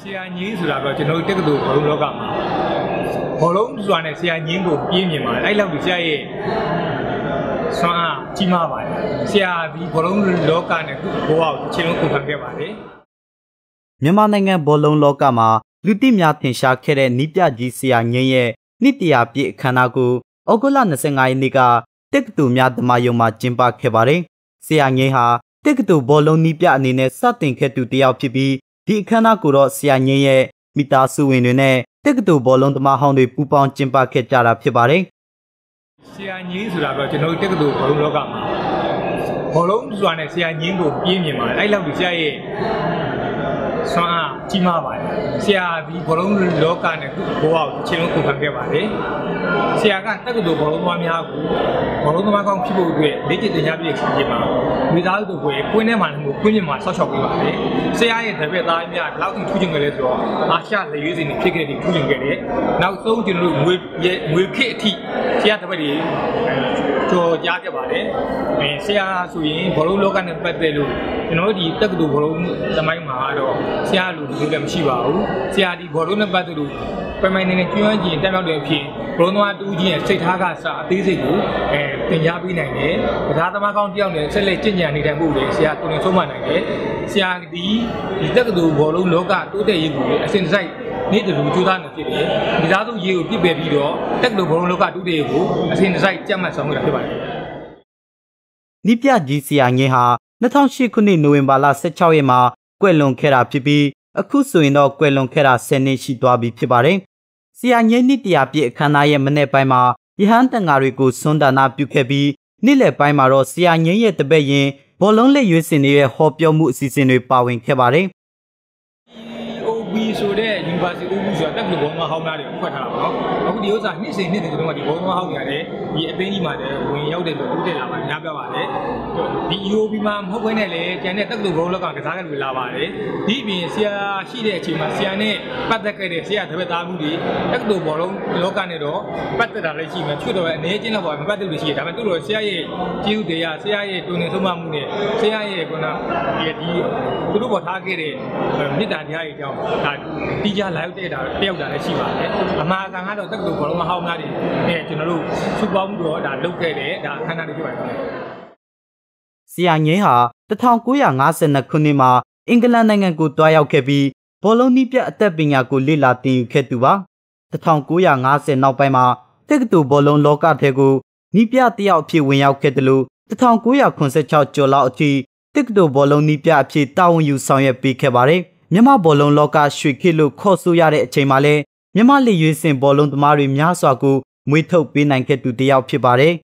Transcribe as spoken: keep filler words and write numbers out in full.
ဆရာကြီးဆိုတာတော့ကျွန်တော်တို့တက္ကသိုလ်ဘောလုံးလောကမှာဘောလုံးဆိုတာနဲ့ဆရာကြီးကိုပြင်းမြင်ပါတယ်အဲ့လောက်ဒီဆရာရဲ့ဆွမ်းအားကြီးမားပါတယ်ဆရာဒီဘောလုံးလောကနဲ့သူ့ဘဝကိုတစ်ချိန်လုံးကိုခံခဲ့ပါတယ်မြန်မာနိုင်ငံဘောလုံးလောကမှာလူသိများထင်ရှားခဲ့တဲ့နီးပြကြီးဆရာငင်းရဲ့နှစ်တရာပြည့်အခမ်းအနားကိုဩဂုတ်လ၂၅ရက်နေ့ကတက္ကသိုလ်များဓမ္မယုံမှာကျင်းပခဲ့ပါတယ်ဆရာငင်းဟာတက္ကသိုလ်ဘောလုံးနီးပြအနေနဲ့စတင်ခဲ့သူတစ်ယောက်ဖြစ်ပြီးဒီအခမ်းအနားကိုတော့ဆရာငင်းရဲ့မိသားစုဝင်တွေနဲ့တက္ကသိုလ်ဘောလုံးသမားဟောင်းတွေပူးပေါင်းကျင်းပခဲ့ကြတာဖြစ်ပါတယ်ဆရာငင်းဆိုတာတော့ကျွန်တော်တို့တက္ကသိုလ်ဘောလုံးလောကမှာဘောလုံးဆိုတာနဲ့ဆရာငင်းကိုပြင်းမြင်ပါတယ်အဲ့လောက်ဒီဆရာရဲ့ဆွမ်းအားကြီးမားပါတယ်ဆရာဒီဘောလုံးလောကနဲ့သူ့ဘဝကိုတစ်ချိန်လုံးကိုခံခဲ့ပါတယ်ဆရာကတက္ကသိုလ်ဘောလုံးသမားများကိုဘောလုံးသမားကောင်းဖြစ်ဖို့အတွက်လေ့ကျင့်သင်ကြားပြည့်စုံခြင်းမှာမိသားစုတို့ကိုကွင်းထဲမှာလည်းကွင်းပြင်မှာဆောက်ရှောက်ပေးပါတယ်ဆရာရဲ့တပည့်သားများဘယ်လောက်ထိထူးချွန်ကြလဲဆိုတော့အာရှလေရွေးစင်တွေဖြစ်ခဲ့တဲ့ထူးချွန်ခဲ့တယ်နောက်ဆုံးကျွန်တော်တို့ငွေငွေခေတ်အထိဆရာတပည့်တွေကြော်ကြားခဲ့ပါတယ်အဲဆရာဆိုရင်ဘောလုံးလောကနဲ့ပတ်သက်လို့ကျွန်တော်တို့ဒီတက္ကသိုလ်ဘောလုံးသမိုင်းမှာတော့ဆရာလူလူလည်းမရှိပါဘူးဆရာဒီဘောလုံးနဲ့ပတ်သက်လို့ပမိုင်းနေနဲ့ကျွမ်းကျင်တက်မြောက်တဲ့အဖြစ်ဘောလုံးသမားတူးချင်းရဲ့စိတ်ထားကစအသေးစိတ်ကိုအဲသင်ကြားပေးနိုင်တယ်ကစားသမားကောင်းတယောက်နဲ့ဆက်လက်ကျင့်ကြံနေတယ်မှုတွေဆရာတုံ့ဆုံးမနိုင်တယ်ဆရာဒီဒီတက္ကသိုလ်ဘောလုံးလောကတိုးတက်ရေးကိုအစဉ်တစိုက်နေ့တူကြိုးစားနေဖြစ်တယ်ဒီသားစုရေးကိုပြစ်ပယ်ပြီးတော့တက္ကသိုလ်ဘောလုံးလောကတိုးတက်ရေးကိုအစဉ်တစိုက်ကြက်မှတ်ဆောင်ခဲ့တာဖြစ်ပါတယ်နိပြကြီးဆရာငင်းဟာ၂၀၀၈ခုနှစ်နိုဝင်ဘာလ၁၆ရက်မှာကွယ်လွန်ခဲ့တာဖြစ်ပြီးအခုဆိုရင်တော့ကွယ်လွန်ခဲ့တာ၁၀နှစ်ရှိသွားပြီဖြစ်ပါတယ်ဆရာငင်းနှစ်တရာပြည့်အခမ်းအနားရဲ့မနေ့ပိုင်းမှာရဟန်းတန်ဃာတွေကိုဆွမ်းဒါနပြုခဲ့ပြီးနေ့လယ်ပိုင်းမှာတော့ဆရာငင်းရဲ့တပည့်ရင်ဘောလုံးလက်ရွေးစင်တွေရဲ့ဟောပြောမှုအစီအစဉ်တွေပါဝင်ခဲ့ပါတယ်အိုဘီဆိုတဲ့ University အိုဘီဆိုတာတက္ကသိုလ်ဘောလုံးဟောင်းသားတွေဖွင့်ထားတာပေါ့နော်အခုဒီဥစ္စာနှစ်စဉ်နှစ်စဉ်ကျွန်တော်ကဒီဘောလုံးဟောင်းတွေရတယ်ဒီအပင်းကြီးမှာလည်းဝင်ရောက်တဲ့လို့တိုးတက်လာပါများပြပါတယ်ဒီ E O B မှာမဟုတ်ဘဲနဲ့လည်းကျန်တဲ့တက္ကသိုလ်ဘောလုံးလောကကစားခဲ့လို့လာပါတယ်ဒီအပြင်ဆရာရှိတဲ့အချိန်မှာဆရာနဲ့ပတ်သက်ခဲ့တဲ့ဆရာတပည့်သားမှုတွေတက္ကသိုလ်ဘောလုံးလောကနဲ့တော့ပတ်သက်တာလည်းရှိမယ်ချွတ်တော့အနေချင်းတော့မပတ်သက်လို့ရှိတယ်ဒါပေမဲ့သူတို့ဆရာရဲ့ကျေးဇူးတရားဆရာရဲ့တုံ့ပြန်ဆုံးမမှုနဲ့ဆရာရဲ့ကဒီဒီသူတို့ပေါ်ထားခဲ့တဲ့မေတ္တာတရားတွေကြောင့်ဒါတီးကြလာရောက်တဲ့တာတယောက်တာလည်းရှိပါတယ်အမှားကန်ကတော့တက္ကသိုလ်ဘောလုံးဟောင်းသားတွေနဲ့ကျွန်တော်တို့စုပေါင်းမှုတော့ဒါလုပ်ခဲ့တယ်ဒါအခမ်းအနားတွေဖြစ်ပါတယ်ဆရာငင်းဟာ၁၉၅၂ခုနှစ်မှာအင်္ဂလန်နိုင်ငံကိုတွားရောက်ခဲ့ပြီးဘောလုံးနည်းပြအသက်ပညာကိုလေ့လာသင်ယူခဲ့သူပါ၁၉၅၀နောက်ပိုင်းမှာတက္ကသိုလ်ဘောလုံးလောကထဲကိုနည်းပြတယောက်အဖြစ်ဝင်ရောက်ခဲ့တယ်လို့၁၉၇၆ကျော်လောက်အထိတက္ကသိုလ်ဘောလုံးနည်းပြအဖြစ်တာဝန်ယူဆောင်ရွက်ပေးခဲ့ပါတယ်မြန်မာဘောလုံးလောကရွှေခေတ်လို့ခေါ်ဆိုရတဲ့အချိန်မှာလဲမြန်မာလက်ရွေးစင်ဘောလုံးသမားတွေများစွာကိုမွေးထုတ်ပေးနိုင်ခဲ့သူတစ်ယောက်ဖြစ်ပါတယ်